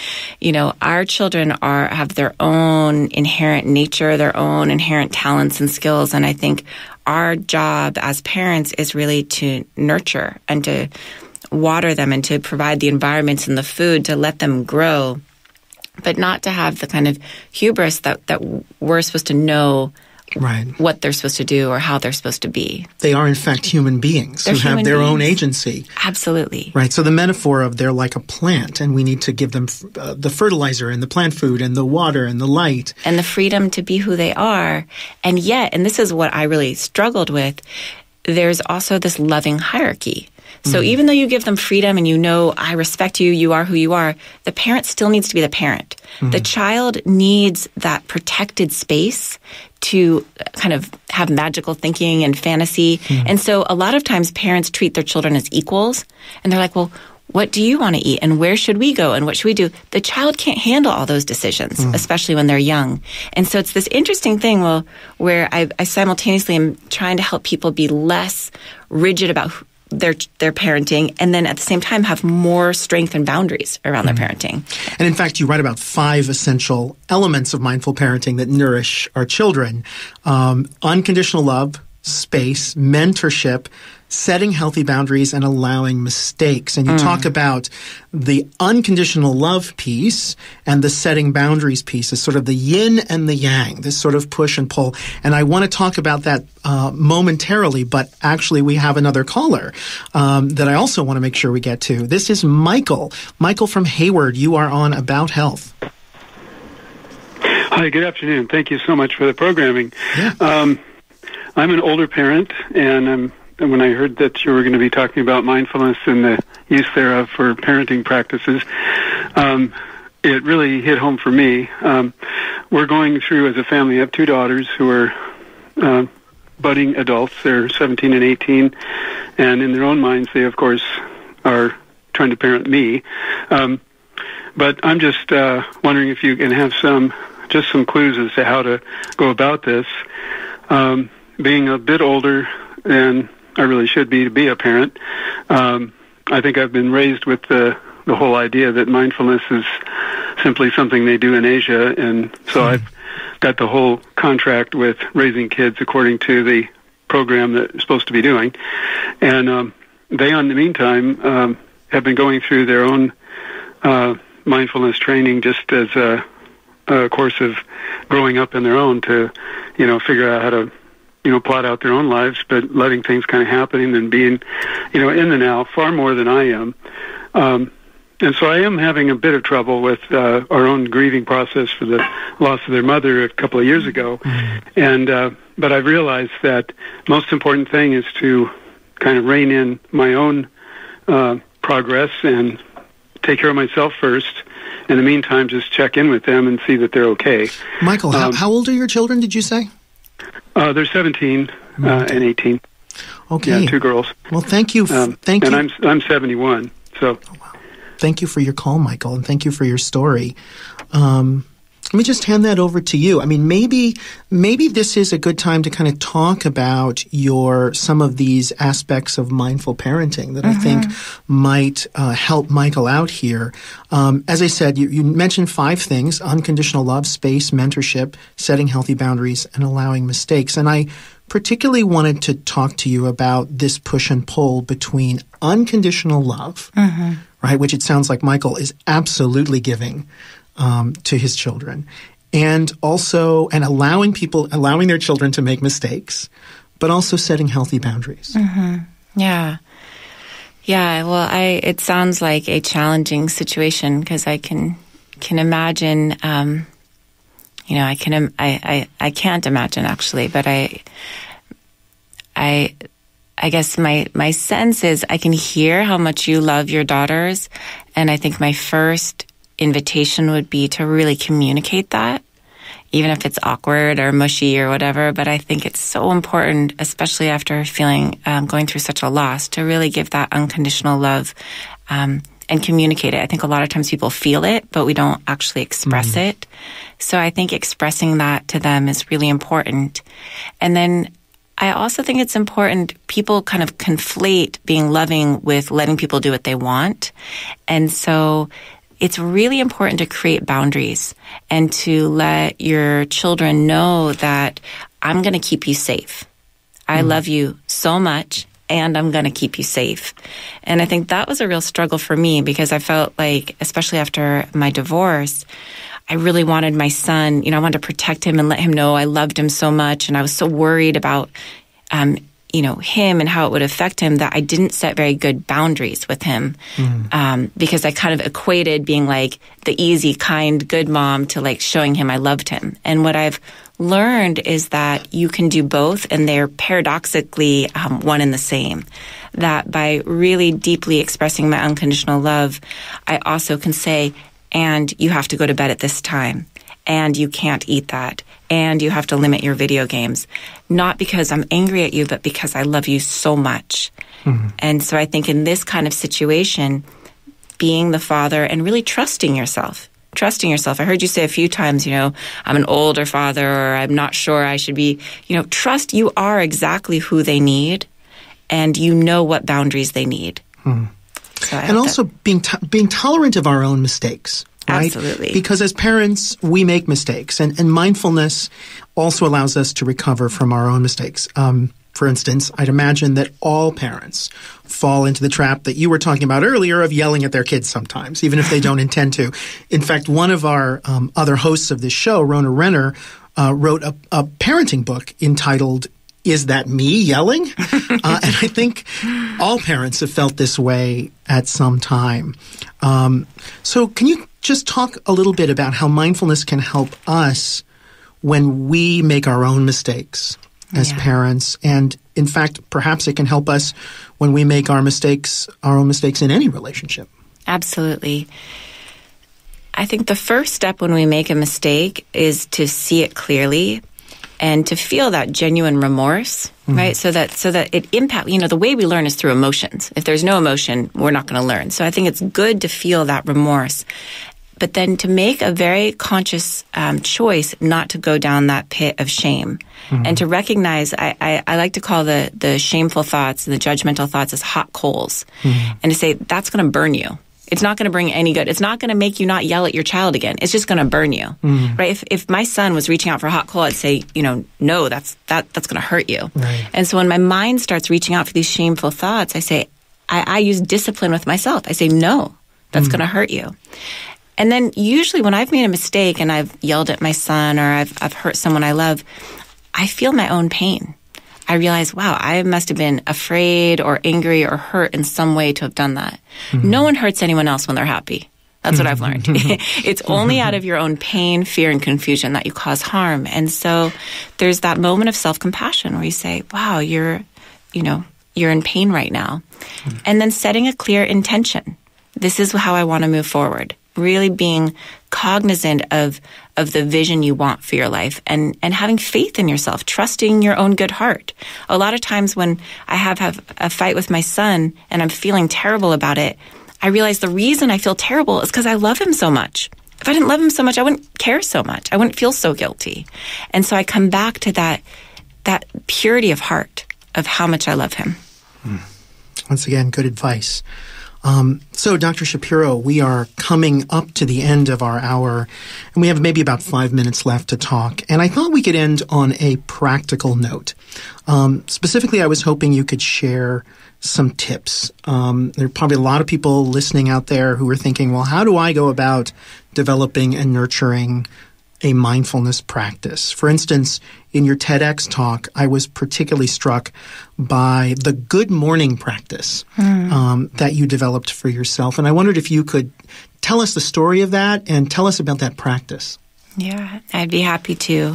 [SPEAKER 3] Our children have their own inherent nature, their own inherent talents and skills. And I think our job as parents is really to nurture and to water them and to provide the environments and the food to let them grow, but not to have the kind of hubris that we're supposed to know what they're supposed to do or how they're supposed to be.
[SPEAKER 2] They are, in fact, human beings who have their own agency.
[SPEAKER 3] Absolutely.
[SPEAKER 2] Right. So the metaphor of they're like a plant, and we need to give them the fertilizer and the plant food and the water and the light.
[SPEAKER 3] And the freedom to be who they are. And yet, and this is what I really struggled with, there's also this loving hierarchy. So even though you give them freedom and I respect you, you are who you are, the parent still needs to be the parent. The child needs that protected space to kind of have magical thinking and fantasy. And so a lot of times parents treat their children as equals. And they're like, well, what do you want to eat? And where should we go? And what should we do? The child can't handle all those decisions, especially when they're young. And so it's this interesting thing where I simultaneously am trying to help people be less rigid about their parenting, and then at the same time have more strength and boundaries around their parenting.
[SPEAKER 2] And in fact, you write about 5 essential elements of mindful parenting that nourish our children. Unconditional love, space, mentorship, setting healthy boundaries, and allowing mistakes. And you talk about the unconditional love piece and the setting boundaries piece as sort of the yin and the yang, this sort of push and pull. And I want to talk about that momentarily, but actually we have another caller that I also want to make sure we get to. This is Michael. Michael from Hayward. You are on About Health.
[SPEAKER 7] Hi, good afternoon. Thank you so much for the programming.
[SPEAKER 2] Yeah.
[SPEAKER 7] I'm an older parent, and I'm when I heard that you were going to be talking about mindfulness and the use thereof for parenting practices. It really hit home for me. We're going through, as a family, I have two daughters who are budding adults. They're 17 and 18, and in their own minds, they, of course, are trying to parent me. But I'm just wondering if you can have some clues as to how to go about this. Being a bit older than I really should be to be a parent, I think I've been raised with the whole idea that mindfulness is simply something they do in Asia, and so I've got the whole contract with raising kids according to the program that they're supposed to be doing. And they, in the meantime, have been going through their own mindfulness training just as a course of growing up in their own to, figure out how to, plot out their own lives, but letting things kind of happen and being, in the now far more than I am. And so I am having a bit of trouble with our own grieving process for the loss of their mother a couple of years ago. And but I've realized that most important thing is to kind of rein in my own progress and take care of myself first. In the meantime, just check in with them and see that they're okay.
[SPEAKER 2] Michael, how old are your children, did you say?
[SPEAKER 7] They're 17 and 18.
[SPEAKER 2] Okay.
[SPEAKER 7] Yeah, two girls.
[SPEAKER 2] Well, thank you. Thank you.
[SPEAKER 7] And I'm 71, so...
[SPEAKER 2] Oh, wow. Thank you for your call, Michael, and thank you for your story. Let me just hand that over to you. I mean, maybe this is a good time to kind of talk about some of these aspects of mindful parenting that I think might help Michael out here. As I said, you mentioned 5 things: unconditional love, space, mentorship, setting healthy boundaries, and allowing mistakes. And I particularly wanted to talk to you about this push and pull between unconditional love, right, which it sounds like Michael is absolutely giving to his children, and allowing their children to make mistakes, but also setting healthy boundaries.
[SPEAKER 3] Yeah. Well, it sounds like a challenging situation because I can imagine. I can't imagine actually, but I guess my sense is I can hear how much you love your daughters, and I think my first invitation would be to really communicate that, even if it's awkward or mushy or whatever. But I think it's so important, especially after going through such a loss, to really give that unconditional love and communicate it. I think a lot of times people feel it, but we don't actually express it. So I think expressing that to them is really important. And then I also think it's important, people kind of conflate being loving with letting people do what they want. And so it's really important to create boundaries and to let your children know that I'm going to keep you safe. I love you so much, and I'm going to keep you safe. And I think that was a real struggle for me because I felt like, especially after my divorce, I really wanted my son, I wanted to protect him and let him know I loved him so much. And I was so worried about, him and how it would affect him that I didn't set very good boundaries with him because I kind of equated being like the easy, kind, good mom to like showing him I loved him. And what I've learned is that you can do both, and they're paradoxically one and the same. That by really deeply expressing my unconditional love, I also can say, and you have to go to bed at this time, and you can't eat that, and you have to limit your video games. Not because I'm angry at you, but because I love you so much. And so I think in this kind of situation, being the father and really trusting yourself. I heard you say a few times, I'm an older father, or I'm not sure I should be, trust you are exactly who they need, and you know what boundaries they need. So
[SPEAKER 2] and also being tolerant of our own mistakes. Right?
[SPEAKER 3] Absolutely.
[SPEAKER 2] Because as parents, we make mistakes, and mindfulness also allows us to recover from our own mistakes. For instance, I'd imagine that all parents fall into the trap that you were talking about earlier of yelling at their kids sometimes, even if they don't intend to. In fact, one of our other hosts of this show, Rona Renner, wrote a parenting book entitled Is That Me Yelling? And I think all parents have felt this way at some time. So can you just talk a little bit about how mindfulness can help us when we make our own mistakes? as parents. And in fact, perhaps it can help us when we make our own mistakes in any relationship.
[SPEAKER 3] Absolutely. I think the first step when we make a mistake is to see it clearly and to feel that genuine remorse, right? So that it impacts, the way we learn is through emotions. If there's no emotion, we're not going to learn. So I think it's good to feel that remorse, but then to make a very conscious choice not to go down that pit of shame and to recognize, I like to call the shameful thoughts and the judgmental thoughts as hot coals and to say, that's going to burn you. It's not going to bring any good. It's not going to make you not yell at your child again. It's just going to burn you, right? If my son was reaching out for a hot coal, I'd say, no, that's going to hurt you. Right. And so when my mind starts reaching out for these shameful thoughts, I say, I use discipline with myself. I say, no, that's going to hurt you. And then usually when I've made a mistake and I've yelled at my son or I've hurt someone I love, I feel my own pain. I realized, wow, I must have been afraid or angry or hurt in some way to have done that. No one hurts anyone else when they're happy. That's what I've learned. It's only out of your own pain, fear, and confusion that you cause harm. And so there's that moment of self-compassion where you say, wow, you're in pain right now. And then setting a clear intention. This is how I want to move forward. Really being cognizant of the vision you want for your life and having faith in yourself, trusting your own good heart. A lot of times when I have a fight with my son and I'm feeling terrible about it, I realize the reason I feel terrible is because I love him so much. If I didn't love him so much, I wouldn't care so much. I wouldn't feel so guilty. And so I come back to that purity of heart of how much I love him.
[SPEAKER 2] Once again, good advice. So, Dr. Shapiro, we are coming up to the end of our hour, and we have maybe about 5 minutes left to talk. And I thought we could end on a practical note. Specifically, I was hoping you could share some tips. There are probably a lot of people listening out there who are thinking, well, how do I go about developing and nurturing a mindfulness practice? For instance, in your TEDx talk, I was particularly struck by the good morning practice that you developed for yourself. And I wondered if you could tell us the story of that and tell us about that practice.
[SPEAKER 3] Yeah, I'd be happy to.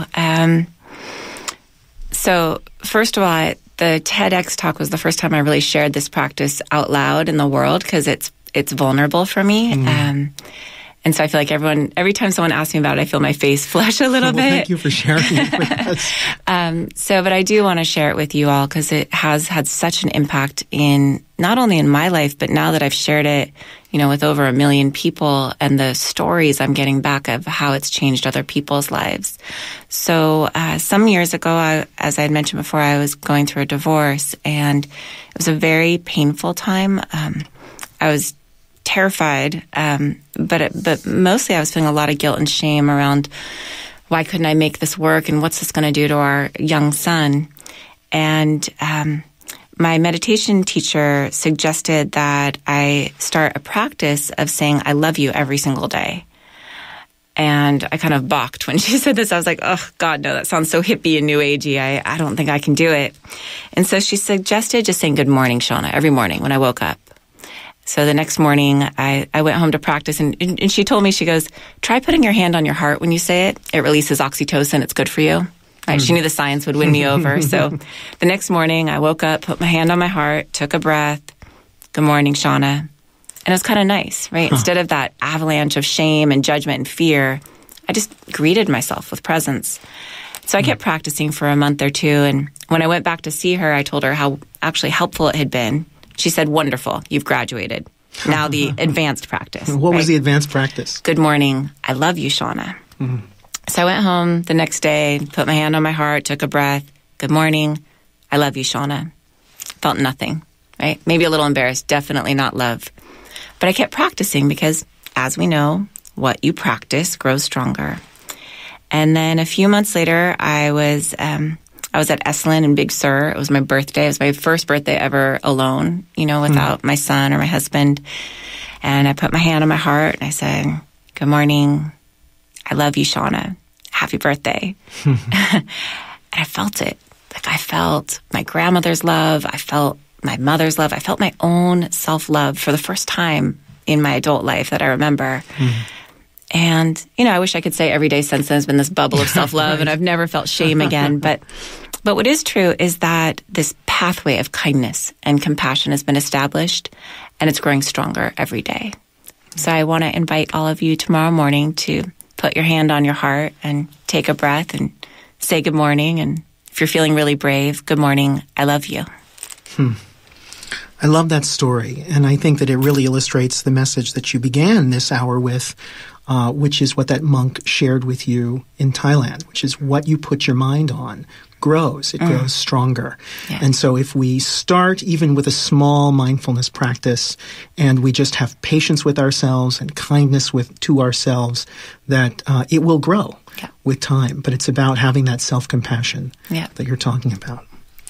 [SPEAKER 3] So first of all, the TEDx talk was the first time I really shared this practice out loud in the world because it's vulnerable for me. And so I feel like every time someone asks me about it, I feel my face flush a little bit.
[SPEAKER 2] Thank you for sharing it with us.
[SPEAKER 3] But I do want to share it with you all because it has had such an impact in not only in my life, but now that I've shared it, with over 1 million people and the stories I'm getting back of how it's changed other people's lives. So some years ago, as I had mentioned before, I was going through a divorce, and it was a very painful time. I was terrified, but mostly I was feeling a lot of guilt and shame around why couldn't I make this work and what's this going to do to our young son. And my meditation teacher suggested that I start a practice of saying I love you every single day. And I kind of balked when she said this. I was like, oh, God, no, that sounds so hippie and new agey. I don't think I can do it. And so she suggested just saying good morning, Shauna, every morning when I woke up. So the next morning, I went home to practice, and she told me, she goes, try putting your hand on your heart when you say it. It releases oxytocin. It's good for you. Right? She knew the science would win me over. So the next morning, I woke up, put my hand on my heart, took a breath. Good morning, Shauna. And it was kind of nice, right? Instead of that avalanche of shame and judgment and fear, I just greeted myself with presence. So I kept practicing for a month or two, and when I went back to see her, I told her how actually helpful it had been. She said, wonderful, you've graduated. Now the advanced practice.
[SPEAKER 2] What was the advanced practice?
[SPEAKER 3] Good morning. I love you, Shauna. So I went home the next day, put my hand on my heart, took a breath. Good morning. I love you, Shauna. Felt nothing, right? Maybe a little embarrassed. Definitely not love. But I kept practicing because, as we know, what you practice grows stronger. And then a few months later, I was at Esalen in Big Sur. It was my birthday. It was my first birthday ever alone, without my son or my husband. And I put my hand on my heart and I said, good morning. I love you, Shauna. Happy birthday. And I felt it. Like I felt my grandmother's love. I felt my mother's love. I felt my own self-love for the first time in my adult life that I remember. And, I wish I could say every day since then has been this bubble of self-love, right. And I've never felt shame again. But But what is true is that this pathway of kindness and compassion has been established, and it's growing stronger every day. So I want to invite all of you tomorrow morning to put your hand on your heart and take a breath and say good morning. And if you're feeling really brave, good morning, I love you.
[SPEAKER 2] I love that story, and I think that it really illustrates the message that you began this hour with, which is what that monk shared with you in Thailand, which is what you put your mind on grows. It grows stronger. Yeah. And so if we start even with a small mindfulness practice and we just have patience with ourselves and kindness to ourselves, that it will grow with time. But it's about having that self-compassion that you're talking about.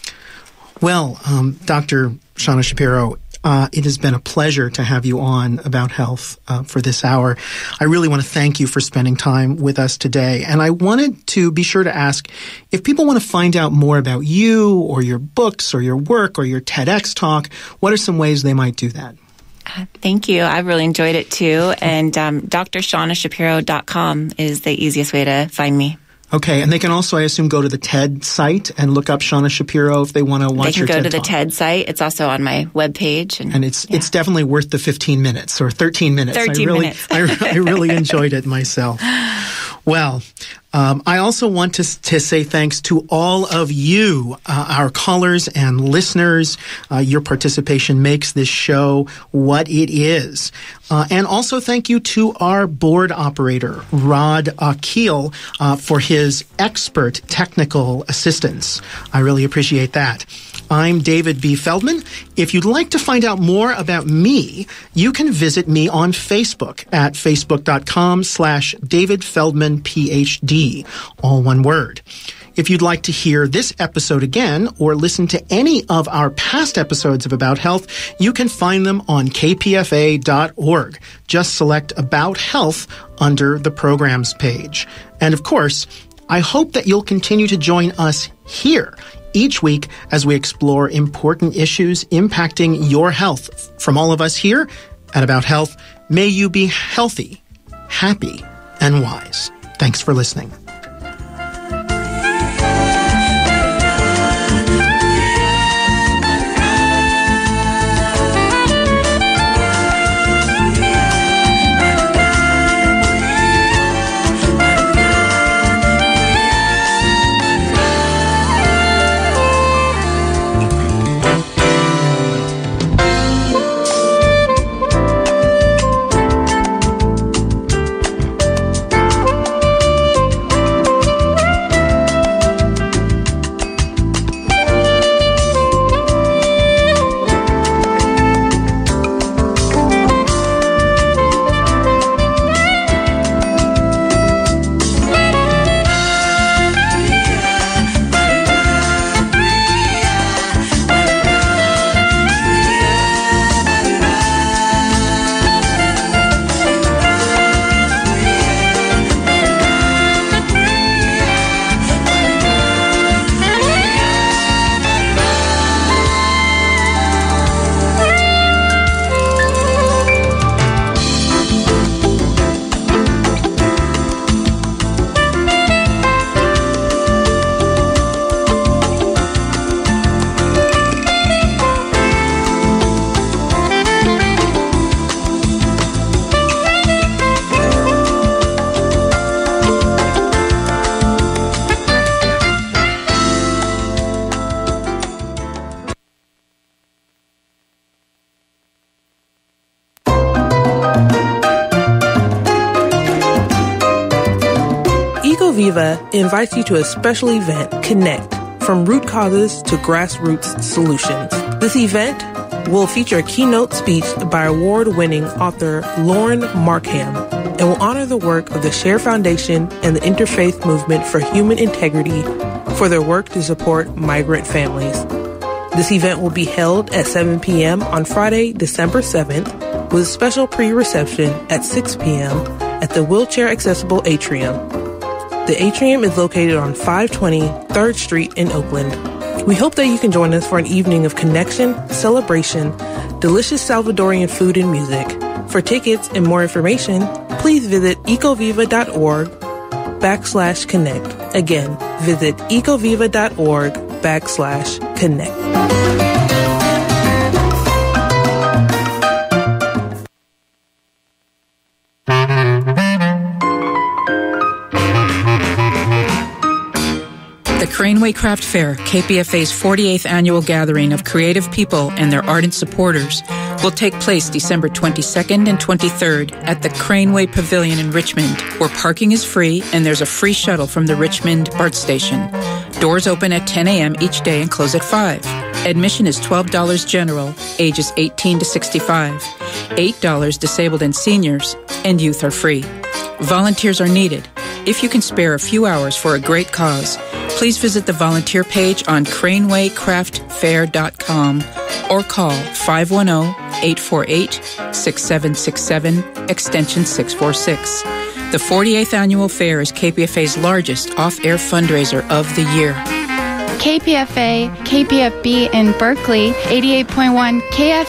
[SPEAKER 2] Well, Dr. Shauna Shapiro, it has been a pleasure to have you on About Health for this hour. I really want to thank you for spending time with us today. And I wanted to be sure to ask, if people want to find out more about you or your books or your work or your TEDx talk, what are some ways they might do that?
[SPEAKER 3] Thank you. I really enjoyed it too. And drshaunashapiro.com is the easiest way to find me.
[SPEAKER 2] Okay, and they can also, I assume, go to the TED site and look up Shauna Shapiro if they want to watch your TED talk.
[SPEAKER 3] They can go to the TED site. It's also on my webpage. And
[SPEAKER 2] it's definitely worth the 15 minutes or 13 minutes.
[SPEAKER 3] 13 minutes.
[SPEAKER 2] I really enjoyed it myself. Well, I also want to say thanks to all of you, our callers and listeners. Your participation makes this show what it is. And also thank you to our board operator, Rod Keel, for his expert technical assistance. I really appreciate that. I'm David B. Feldman. If you'd like to find out more about me, you can visit me on Facebook at facebook.com/David Feldman PhD, all one word. If you'd like to hear this episode again or listen to any of our past episodes of About Health, you can find them on kpfa.org. Just select About Health under the programs page. And of course, I hope that you'll continue to join us here each week as we explore important issues impacting your health. From all of us here at About Health, may you be healthy, happy, and wise. Thanks for listening.
[SPEAKER 8] Viva invites you to a special event, Connect, from root causes to grassroots solutions. This event will feature a keynote speech by award-winning author Lauren Markham and will honor the work of the Share Foundation and the Interfaith Movement for Human Integrity for their work to support migrant families. This event will be held at 7 p.m. on Friday, December 7th, with a special pre-reception at 6 p.m. at the wheelchair-accessible atrium. The atrium is located on 520 3rd Street in Oakland. We hope that you can join us for an evening of connection, celebration, delicious Salvadorian food and music. For tickets and more information, please visit ecoviva.org/connect. Again, visit ecoviva.org/connect. KPFA.org/connect.
[SPEAKER 9] The Craneway Craft Fair, KPFA's 48th annual gathering of creative people and their ardent supporters, will take place December 22nd and 23rd at the Craneway Pavilion in Richmond, where parking is free and there's a free shuttle from the Richmond BART station. Doors open at 10 a.m. each day and close at 5. Admission is $12 general, ages 18 to 65, $8 disabled and seniors, and youth are free. Volunteers are needed. If you can spare a few hours for a great cause, please visit the volunteer page on cranewaycraftfair.com or call 510-848-6767, extension 646. The 48th Annual Fair is KPFA's largest off-air fundraiser of the year.
[SPEAKER 10] KPFA, KPFB in Berkeley, 88.1 KF